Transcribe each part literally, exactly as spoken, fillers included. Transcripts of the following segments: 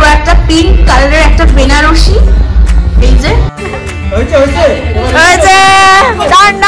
পুরো একটা পিঙ্ক কালারের একটা বেনারসি। এই যে হয়েছে হয়েছে হয়েছে ঠান্ডা।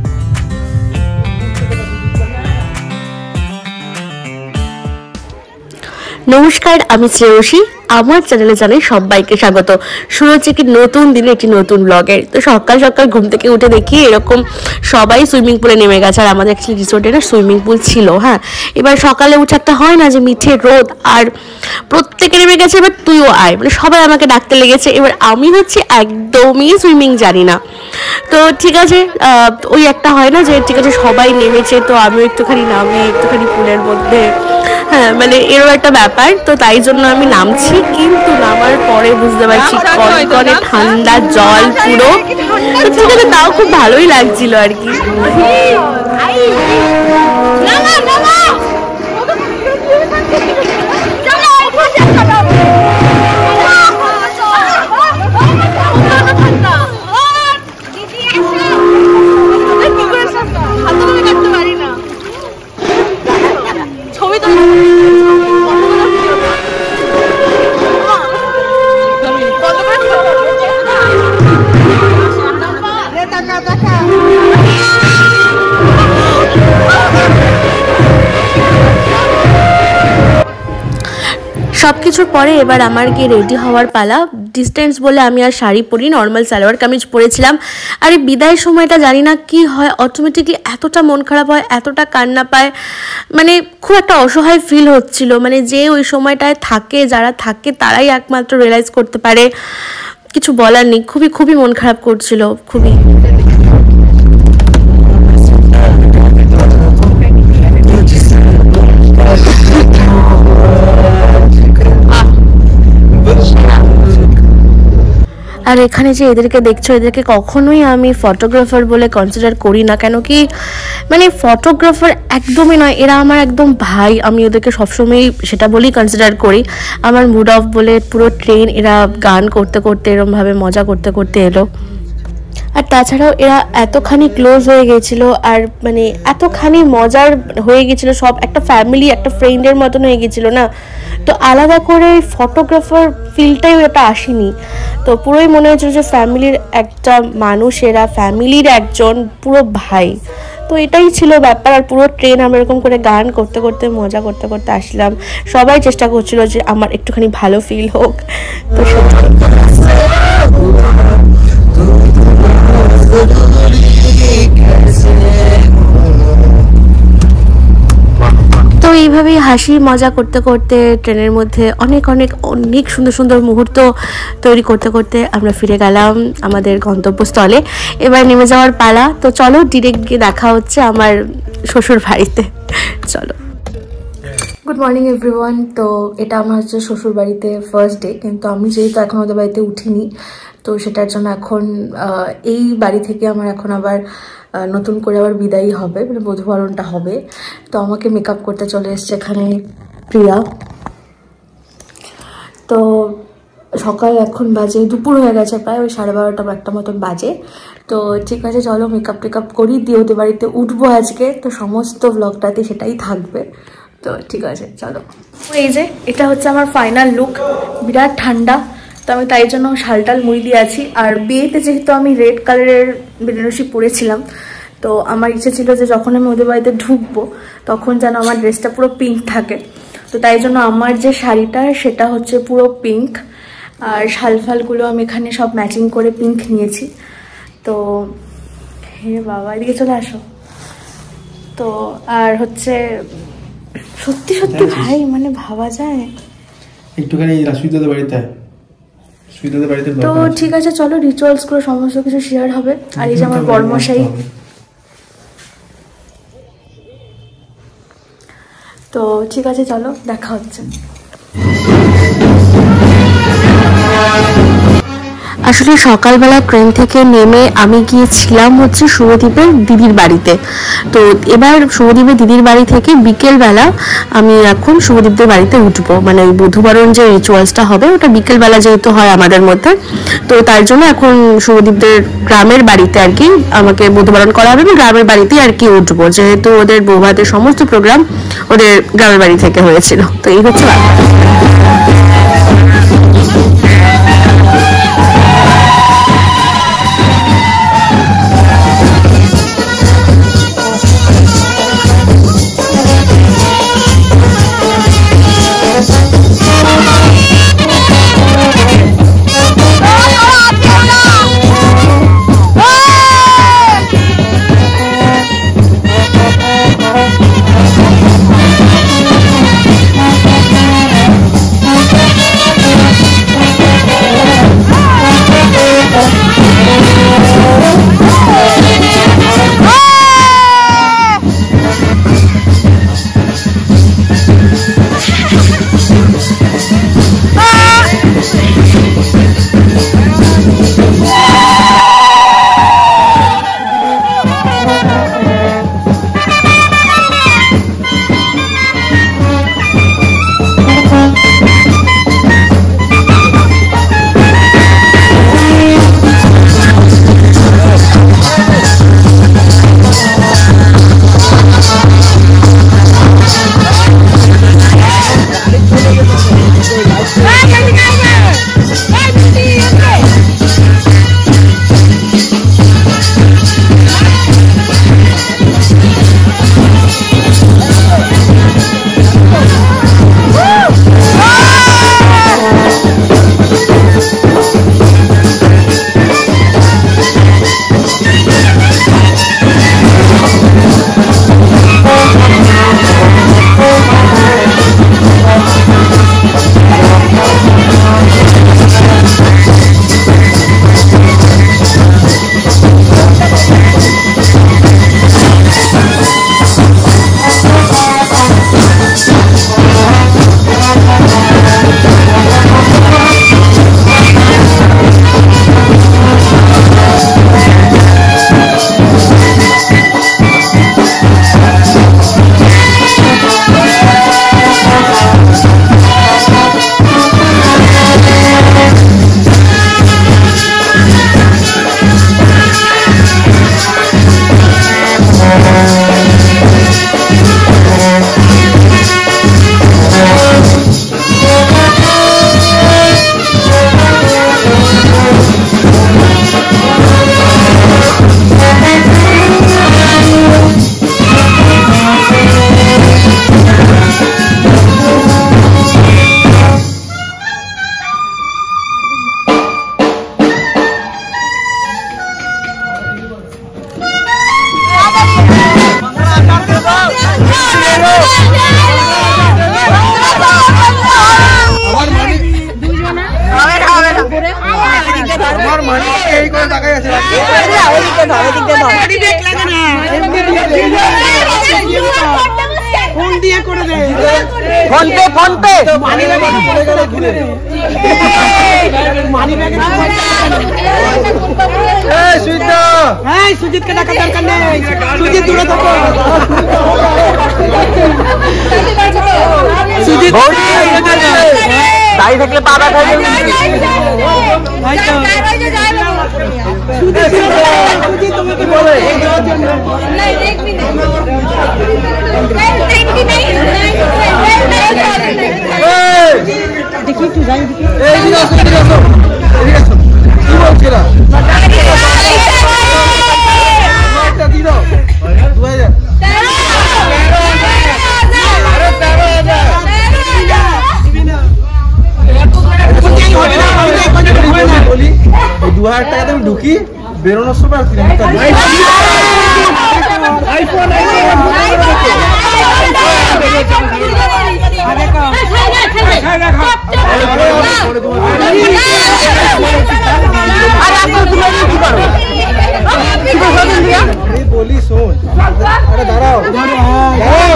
নমস্কার, আমি শ্রেয়সী। আমার চ্যানেলে জানাই সবাইকে স্বাগত। শুরু হচ্ছে কি নতুন দিনে একটি নতুন ব্লগের। তো সকাল সকাল ঘুম থেকে উঠে দেখি এরকম সবাই সুইমিং পুলে নেমে গেছে। আর আমাদের অ্যাকচুয়ালি রিসোর্টে না সুইমিং পুল ছিল। হ্যাঁ, এবার সকালে উঠে একটা হয় না যে মিঠে রোদ, আর প্রত্যেকে নেমে গেছে। এবার তুইও আয়, মানে সবাই আমাকে ডাকতে লেগেছে। এবার আমি হচ্ছে একদমই সুইমিং জানি না। তো ঠিক আছে, ওই একটা হয় না যে ঠিক আছে সবাই নেমেছে তো আমিও একটুখানি নামি একটুখানি পুলের মধ্যে। হ্যাঁ, মানে এরও একটা ব্যাপার। তো তাই জন্য আমি নামছি, কিন্তু নামার পরে বুঝতে পারছি কনকনে ঠান্ডা জল পুরো। ঠিক আছে, তাও খুব ভালোই লাগছিল আর কি। সবকিছুর পরে এবার আমার গিয়ে রেডি হওয়ার পালা। ডিস্টেন্স বলে আমি আর শাড়ি পরি, নর্মাল সালোয়ার কামিজ পরেছিলাম। আর এই বিদায়ের সময়টা জানি না কি হয়, অটোমেটিকলি এতটা মন খারাপ হয়, এতটা কান্না পায়, মানে খুব একটা অসহায় ফিল হচ্ছিল। মানে যে ওই সময়টায় থাকে, যারা থাকে তারাই একমাত্র রিয়েলাইজ করতে পারে। কিছু বলার নেই, খুবই খুবই মন খারাপ করছিল, খুবই। আর এখানে যে এদেরকে দেখছো, এদেরকে কখনোই আমি ফটোগ্রাফার বলে কনসিডার করি না। কেন কি, মানে ফটোগ্রাফার একদমই নয়, এরা আমার একদম ভাই। আমি ওদেরকে সবসময় সেটা বলেই কনসিডার করি। আমার মুড অফ বলে পুরো ট্রেন এরা গান করতে করতে এরমভাবে মজা করতে করতে এলো। আর তাছাড়াও এরা এতখানি ক্লোজ হয়ে গেছিলো, আর মানে এতখানি মজার হয়ে গেছিলো, সব একটা ফ্যামিলি, একটা ফ্রেন্ডের মতন হয়ে গেছিলো না। তো আলাদা করে ফটোগ্রাফার ফিলটাই ওটা আসেনি। তো পুরোই মনে হচ্ছিল যে ফ্যামিলির একটা মানুষ, এরা ফ্যামিলির একজন পুরো ভাই। তো এটাই ছিল ব্যাপার। আর পুরো ট্রেন আমরা এরকম করে গান করতে করতে মজা করতে করতে আসলাম। সবাই চেষ্টা করছিল যে আমার একটুখানি ভালো ফিল হোক। তো তো এইভাবেই হাসি মজা করতে করতে ট্রেনের মধ্যে অনেক অনেক অনেক সুন্দর সুন্দর মুহূর্ত তৈরি করতে করতে আমরা ফিরে গেলাম আমাদের গন্তব্যস্থলে। এবার নেমে যাওয়ার পালা। তো চলো ডিরেক্ট গিয়ে দেখা হচ্ছে আমার শ্বশুর বাড়িতে। চলো। Good morning everyone. তো এটা আমার হচ্ছে শ্বশুর বাড়িতে ফার্স্ট ডে, কিন্তু আমি যেহেতু এখন ওদের বাড়িতে উঠিনি, তো সেটার জন্য এখন এই বাড়ি থেকে আমার এখন আবার নতুন করে আবার বিদায়ী হবে, মানে বধূবরণটা হবে। তো আমাকে মেকআপ করতে চলে এসছে এখানে প্রিয়া। তো সকাল এখন বাজে, দুপুর হয়ে গেছে প্রায়, ওই সাড়ে বারোটা বা একটা মতন বাজে। তো ঠিক আছে, চলো মেকআপ টেকআপ করি, দিয়ে ওদের বাড়িতে উঠবো আজকে। তো সমস্ত ব্লগটাতে সেটাই থাকবে। তো ঠিক আছে চলো। এই যে এটা হচ্ছে আমার ফাইনাল লুক। বিরাট ঠান্ডা, তো আমি তাই জন্য শালটাল মুড়ি দিয়ে আছি। আর বিয়েতে যেহেতু আমি রেড কালারের বেনারসি পরেছিলাম, তো আমার ইচ্ছে ছিল যে যখন আমি ওদের বাড়িতে ঢুকবো তখন যেন আমার ড্রেসটা পুরো পিঙ্ক থাকে। তো তাই জন্য আমার যে শাড়িটা সেটা হচ্ছে পুরো পিঙ্ক, আর শাল ফালগুলো আমি এখানে সব ম্যাচিং করে পিঙ্ক নিয়েছি। তো হে বাবা, এদিকে চলে আসো। তো আর হচ্ছে সত্যি সত্যি ভাই, মানে ভাবা যায় একটুখানি রাসুইদাদের বাড়িতে সুইদাদের বাড়িতে। তো ঠিক আছে চলো, রিচুয়ালস করে সমস্ত কিছু শেয়ার হবে। আর এই যে আমার বড়মশাই। তো ঠিক আছে চলো, দেখা হচ্ছে। আসলে সকালবেলা ট্রেন থেকে নেমে আমি গিয়েছিলাম হচ্ছে শুভদীপের দিদির বাড়িতে। তো এবার শুভদীপের দিদির বাড়ি থেকে বিকেলবেলা আমি এখন শুভদীপদের বাড়িতে উঠবো। মানে ওই বধূবরণ যে রিচুয়ালসটা হবে ওটা বিকেলবেলা যেহেতু হয় আমাদের মধ্যে, তো তার জন্য এখন শুভদীপদের গ্রামের বাড়িতে আর কি আমাকে বধূবরণ করা হবে। আমি গ্রামের বাড়িতেই আর কি উঠবো, যেহেতু ওদের বৌভাতের সমস্ত প্রোগ্রাম ওদের গ্রামের বাড়ি থেকে হয়েছিল। তো এই হচ্ছে ব্যাপার। মানি এই কোন টাকাই আছে এদিকে ধর এদিকে ধর মানি ব্যাগ লাগে না ফোন দিয়ে করে দে PhonePe PhonePe money bag পড়ে গেল ঘুরে মানি ব্যাগ এই সুজিত এই সুজিত কে টাকা দরকার নেই সুজিত দূরে থাকো সুজিত তাই দেখলে পাবা খাবে ভাই তো সুজিত সুজিত তুমি কি বলে नहीं देख भी नहीं देख भी नहीं देखिए तू जाई ए इधर आ इधर आ इधर आ কি বলছিলা মারটা দিও দু হাজার আরে তেরো হাজার দিবি না বলি এই দু হাজার টাকা তুমি ঢুকি বেরোনোর সময় আইফোন বলি শোন আরে দাঁড়াও দাঁড়াও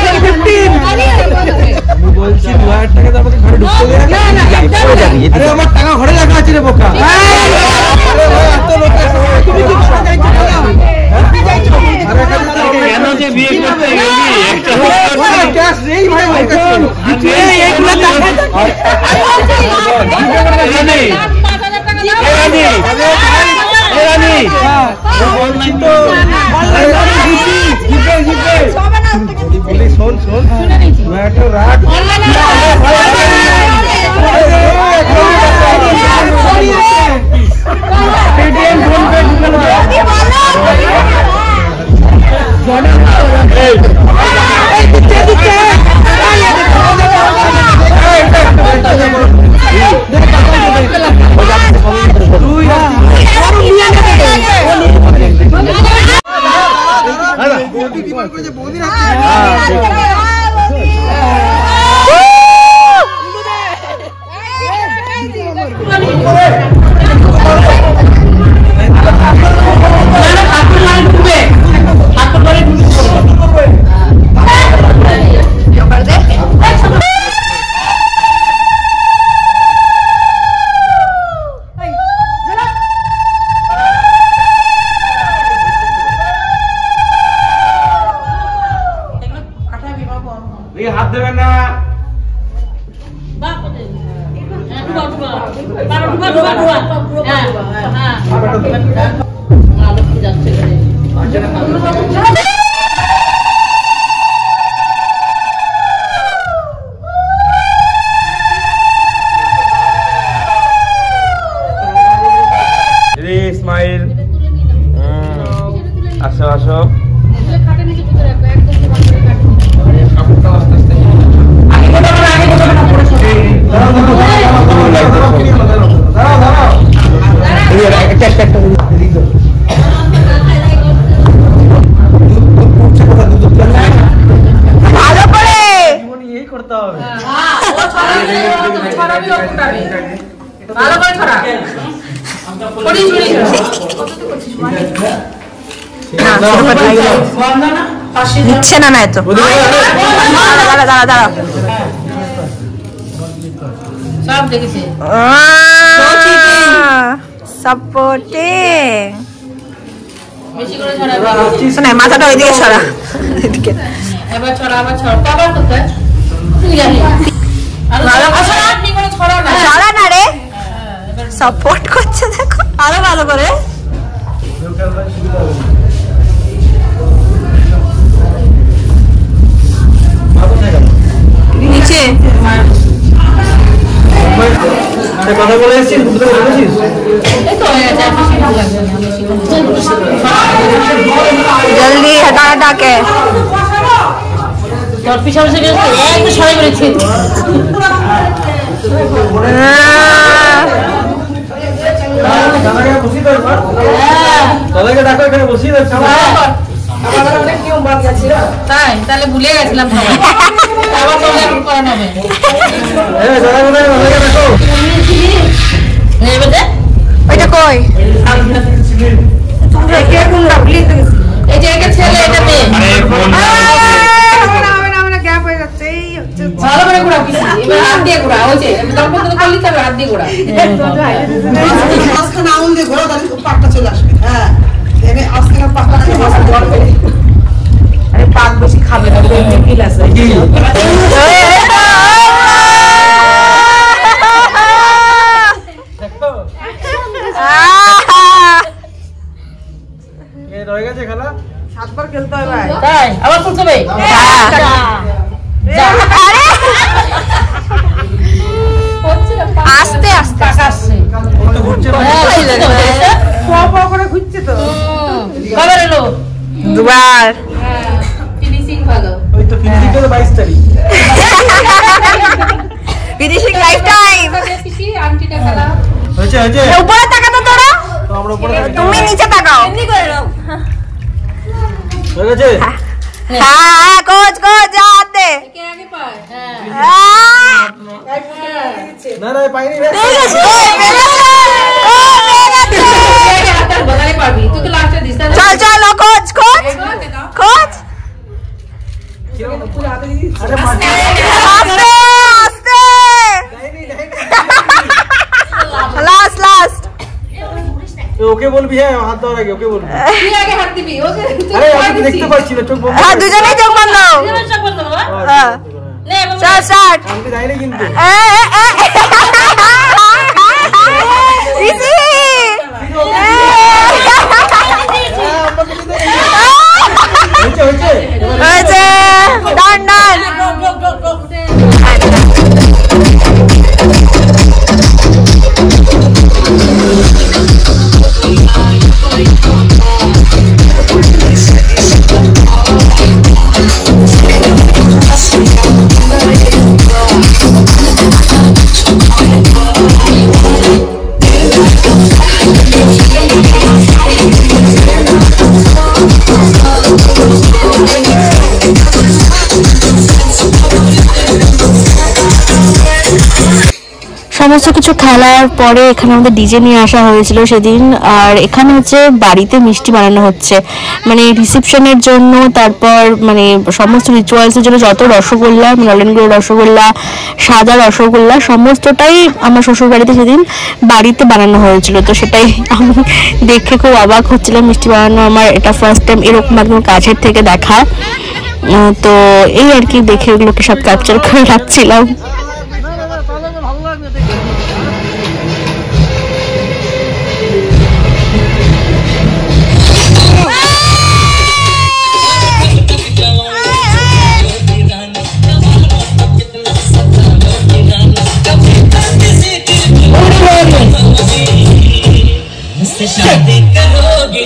আমি বলছি দু হাজার টাকা আমাকে ঘরে ঢুকতে দেয় আরে আমার টাকা ঘরে রাখা আছে রে বোকা আরে ভাই এত লোক তুমি কি ঘরে যাইছো তুমি যাইছো আরে কেন যে বিয়ে করতে গেলি একটা ক্যাশ নেই ভাই আমার কাছে এই এগুলা টাকা এরানি এরানি এরানি বলছি তো জিপে জিপে বলি শোন শোন मैं तो रात पेटीएम फोन पे স্মাইল আসো আসো ভালো করে এই করতে হবে ভালো করে ছড়া পড়ি ছড়ি নিচ্ছে না না তো দাঁড়া দাঁড়া দাঁড়া সব দেখেছি সাপোর্টিং বেশি করে ছড়া শোনা মাথাটা ওইদিকে ছড়া এদিকে এবার ছড়া আবার ছড়া কভার করতে তুই জানি আর ছড়া আপনি করে ছড়া না ছড়া না রে সাপোর্ট করছে দেখো আরো ভালো করে নিচে কথা বলে এসেছিস বুঝতে পেরেছিস এই তো হয়ে গেছে জলদি হটা হটা के তোর পিছনে এসে গেছে একটু সরে করেছি দাদাকে বসিয়ে দাও হ্যাঁ দাদাকে ডাকো এখানে বসিয়ে দাও আমার অনেক নিয়ম বাকি আছে তাই তাহলে ভুলে গেছিলাম সবাই আবার তো এখন করা হবে এই দাদা দাদাকে ডাকো এই বেদে ওইটা কই দিতে হবে হাত দিয়ে ঘোরা মাঝখানে আঙুল দিয়ে ঘোরা তাহলে পাকটা চলে আসবে হ্যাঁ এনে আজকে পাকটা মাঝখানে ঘোরা আরে পাক বেশি খাবে না ফিল আছে ये रह গেছে খেলা সাতবার খেলতে হয় ভাই তাই আবার ফুলতে হবে আস্তে আস্তে আসছে ও তো ঘুরছে পোয়া পোয়া করে ঘুরছে তো কবার এলো দুবার ফিনিশিং ভালো ওই তো ফিনিশিং তো বাইশ তারিখ ফিনিশিং লাইফ টাইম পিসি আন্টিটা খেলা হয়েছে হয়েছে উপরে তাকাতো তোরা তো আমরা উপরে তুমি নিচে তাকাও এমনি করে নাও হয়ে গেছে হ্যাঁ হ্যাঁ কোচ কোচ যাতে কে আগে পায় হ্যাঁ না না পাইনি রে ঠিক আছে ও মেরে গেছে হাত বদলাই পারবি তুই তো লাস্টে দিস না চল চল কোচ কোচ কোচ আরে মাটি আস্তে আস্তে লাস্ট লাস্ট ওকে বলবি হ্যাঁ হাত দেওয়ার আগে ওকে বলবি তুই আগে হাত দিবি ওকে আরে আমি তো দেখতে পাচ্ছি না চোখ বন্ধ হ্যাঁ দুজনেই চোখ বন্ধ সব বন্ধ বাবা হ্যাঁ নে চল স্টার্ট আমি তো যাইনি কিন্তু ইসি হয়েছে হয়েছে হয়েছে ডান ডান সমস্ত কিছু খেলার পরে এখানে আমাদের ডিজে নিয়ে আসা হয়েছিল সেদিন। আর এখানে হচ্ছে বাড়িতে মিষ্টি বানানো হচ্ছে, মানে রিসেপশনের জন্য, তারপর মানে সমস্ত রিচুয়ালসের জন্য যত রসগোল্লা, নলেন গুঁড়ো রসগোল্লা, সাদা রসগোল্লা সমস্তটাই আমার শ্বশুর বাড়িতে সেদিন বাড়িতে বানানো হয়েছিল। তো সেটাই আমি দেখে খুব অবাক হচ্ছিলাম, মিষ্টি বানানো আমার এটা ফার্স্ট টাইম এরকম একদম কাছের থেকে দেখা। তো এই আর কি, দেখে ওগুলোকে সব ক্যাপচার করে রাখছিলাম। शादी करोगे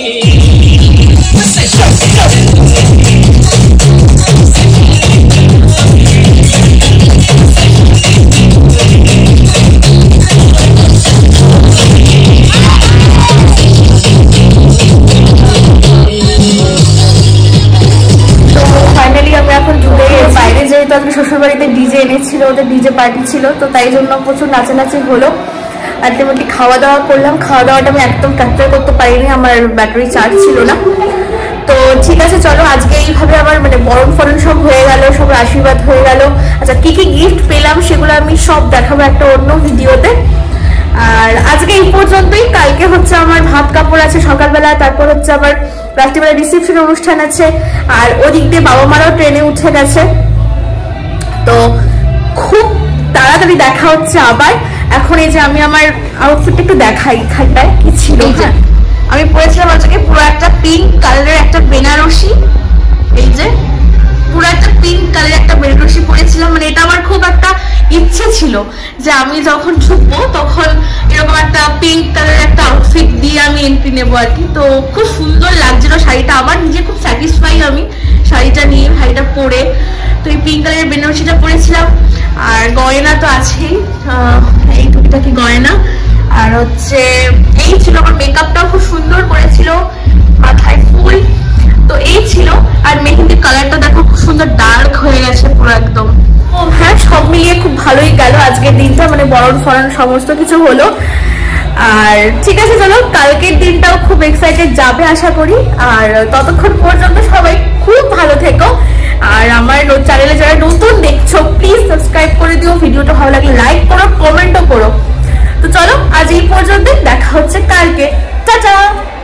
শ্বশুর বাড়িতে ডিজে এনেছিল, ওদের ডিজে পার্টি ছিল, তো তাই জন্য প্রচুর নাচানাচি হলো। আলটিমেটলি খাওয়া দাওয়া করলাম। খাওয়া দাওয়াটা আমি একদম ক্যাপচার করতে পারিনি, আমার ব্যাটারি চার্জ ছিল না। তো ঠিক আছে, চলো আজকে এইভাবে আমার মানে বরণ ফরণ সব হয়ে গেল, সব আশীর্বাদ হয়ে গেল। আচ্ছা, কি কি গিফট পেলাম সেগুলো আমি সব দেখাবো একটা অন্য ভিডিওতে। আর আজকে এই পর্যন্তই। কালকে হচ্ছে আমার ভাত কাপড় আছে সকালবেলা, তারপর হচ্ছে আবার রাত্রিবেলা রিসেপশন অনুষ্ঠান আছে, আর ওদিক দিয়ে বাবা মারাও ট্রেনে উঠে গেছে। তো খুব তাড়াতাড়ি দেখা হচ্ছে আবার। এখন এই যে আমি আমার আউটফিটটা একটু দেখাই, খাইটায় কি ছিল। হ্যাঁ, আমি পরেছিলাম আজকে পুরো একটা পিঙ্ক কালারের একটা বেনারসি, এই যে পুরো একটা পিঙ্ক কালারের একটা বেনারসি পরেছিলাম। মানে এটা আমার খুব একটা ইচ্ছে ছিল যে আমি যখন ঢুকবো তখন এরকম একটা পিঙ্ক কালারের একটা আউটফিট দিয়ে আমি এন্ট্রি নেবো আর কি। তো খুব সুন্দর লাগছিল শাড়িটা, আমার নিজে খুব স্যাটিসফাই আমি শাড়িটা নিয়ে, শাড়িটা পরে। তো এই পিঙ্ক কালারের বেনারসিটা পরেছিলাম। আর গয়না তো আছেই, এই টুকিটাকি গয়না। আর হচ্ছে এই ছিল আমার মেকআপটাও খুব সুন্দর করেছিল, মাথায় ফুল। তো এই ছিল। আর মেহেন্দির কালারটা দেখো খুব সুন্দর ডার্ক হয়ে গেছে পুরো একদম। হ্যাঁ, সব মিলিয়ে খুব ভালোই গেল আজকের দিনটা, মানে বরণ ফরণ সমস্ত কিছু হলো। আর ঠিক আছে, চলো কালকের দিনটাও খুব এক্সাইটেড যাবে আশা করি। আর ততক্ষণ পর্যন্ত সবাই খুব ভালো থেকো। আর আমার চ্যানেলে যারা নতুন দেখছো প্লিজ সাবস্ক্রাইব করে দিও, ভিডিওটা ভালো লাগলে লাইক করো, কমেন্টও করো। কারকে। টাটা।